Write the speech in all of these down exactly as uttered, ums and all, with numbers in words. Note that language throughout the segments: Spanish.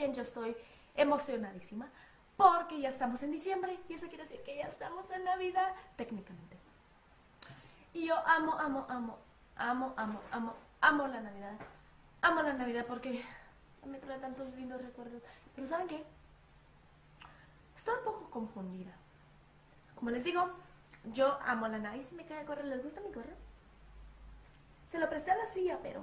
también yo estoy emocionadísima porque ya estamos en diciembre y eso quiere decir que ya estamos en Navidad técnicamente. Y yo amo, amo, amo, amo, amo, amo, amo la Navidad. Amo la Navidad porque me trae tantos lindos recuerdos. Pero ¿saben qué? Estoy un poco confundida. Como les digo, yo amo la Navidad. ¿Y si me cae el gorro? ¿Les gusta mi gorro? Se lo presté a la silla, pero...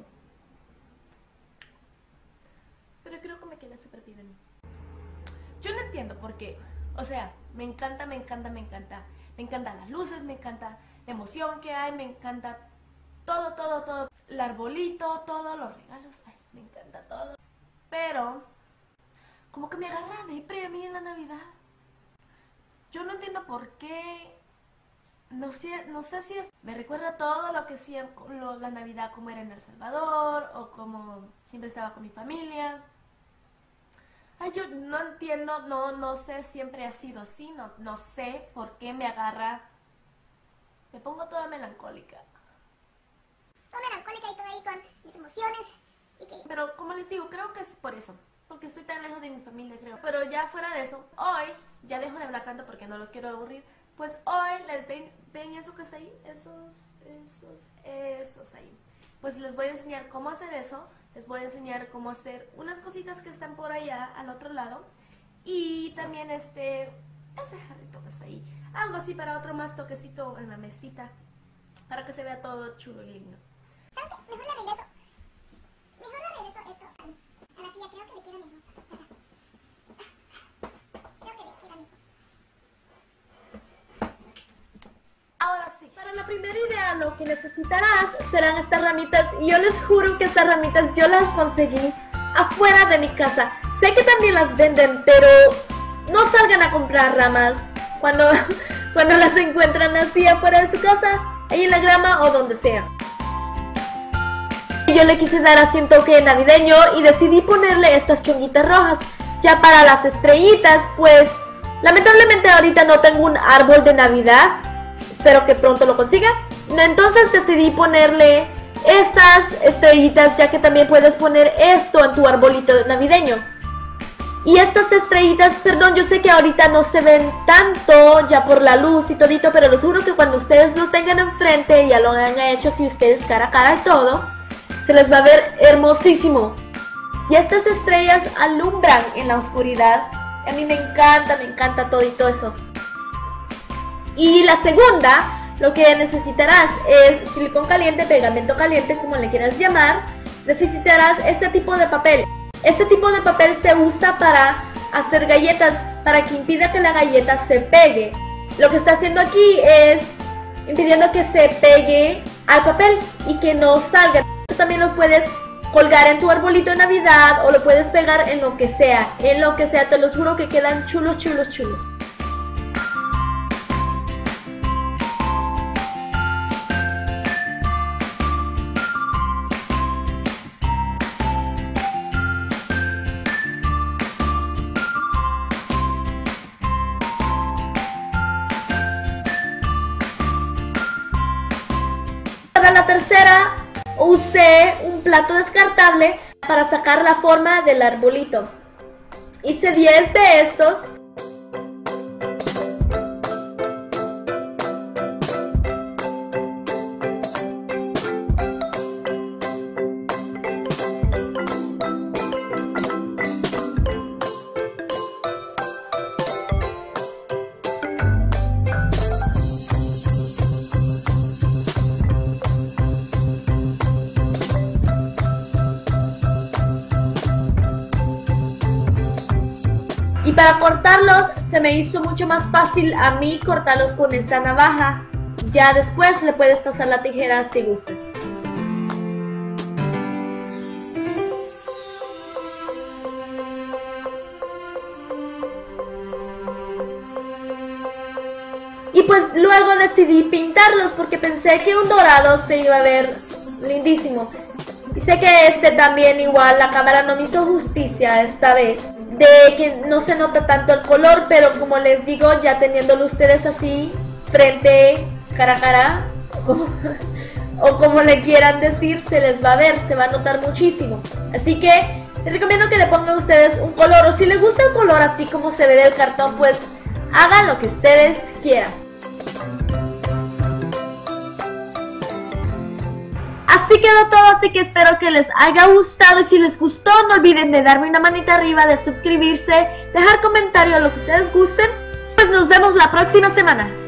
Pero creo que me queda súper bien en mí. Yo no entiendo por qué. O sea, me encanta, me encanta, me encanta. Me encantan las luces, me encanta la emoción que hay, me encanta todo, todo, todo. El arbolito, todos los regalos. Ay, me encanta todo. Pero, como que me agarra depre a mí en la Navidad. Yo no entiendo por qué, no sé, no sé si es, me recuerda todo lo que hacía lo, la Navidad, como era en El Salvador, o como siempre estaba con mi familia. Ay, yo no entiendo, no, no sé, siempre ha sido así, no, no sé por qué me agarra, me pongo toda melancólica. Toda melancólica y toda ahí con mis emociones. ¿Y qué? Pero como les digo, creo que es por eso. Porque estoy tan lejos de mi familia, creo. Pero ya fuera de eso, hoy, ya dejo de hablar tanto porque no los quiero aburrir. Pues hoy, les ven, ven eso que está ahí, esos, esos, esos ahí. Pues les voy a enseñar cómo hacer eso. Les voy a enseñar cómo hacer unas cositas que están por allá, al otro lado. Y también este, ese jarrito que está ahí. Algo así para otro más toquecito en la mesita. Para que se vea todo chulo y lindo. ¿Sabes qué? Mejor la regreso. Mejor la regreso esto a la silla. Creo que le queda mejor. Creo que le queda mejor. Ahora sí, para la primera idea lo que necesitarás serán estas ramitas. Y yo les juro que estas ramitas yo las conseguí afuera de mi casa. Sé que también las venden, pero no salgan a comprar ramas cuando, cuando las encuentran así afuera de su casa, ahí en la grama o donde sea. Yo le quise dar así un toque navideño y decidí ponerle estas chonguitas rojas. Ya para las estrellitas, pues lamentablemente ahorita no tengo un árbol de Navidad. Espero que pronto lo consiga. Entonces decidí ponerle estas estrellitas, ya que también puedes poner esto en tu arbolito navideño. Y estas estrellitas, perdón, yo sé que ahorita no se ven tanto ya por la luz y todito, pero les juro que cuando ustedes lo tengan enfrente, ya lo hayan hecho así ustedes cara a cara y todo, se les va a ver hermosísimo. Y estas estrellas alumbran en la oscuridad. A mí me encanta, me encanta todito eso. Y la segunda, lo que necesitarás es silicón caliente, pegamento caliente, como le quieras llamar. Necesitarás este tipo de papel. Este tipo de papel se usa para hacer galletas, para que impida que la galleta se pegue. Lo que está haciendo aquí es impidiendo que se pegue al papel y que no salga. Tú también lo puedes colgar en tu arbolito de Navidad o lo puedes pegar en lo que sea. En lo que sea, te los juro que quedan chulos, chulos, chulos. Para la tercera usé un plato descartable para sacar la forma del arbolito. Hice diez de estos. Y para cortarlos se me hizo mucho más fácil a mí cortarlos con esta navaja. Ya después le puedes pasar la tijera si gustas. Y pues luego decidí pintarlos porque pensé que un dorado se iba a ver lindísimo. Y sé que este también igual la cámara no me hizo justicia esta vez, de que no se nota tanto el color, pero como les digo, ya teniéndolo ustedes así, frente, cara a cara, o como, o como le quieran decir, se les va a ver, se va a notar muchísimo. Así que Les recomiendo que le pongan ustedes un color, o si les gusta el color así como se ve del cartón, pues hagan lo que ustedes quieran. Así quedó todo, así que espero que les haya gustado, y si les gustó no olviden de darme una manita arriba, de suscribirse, dejar comentario, lo que ustedes gusten. Pues nos vemos la próxima semana.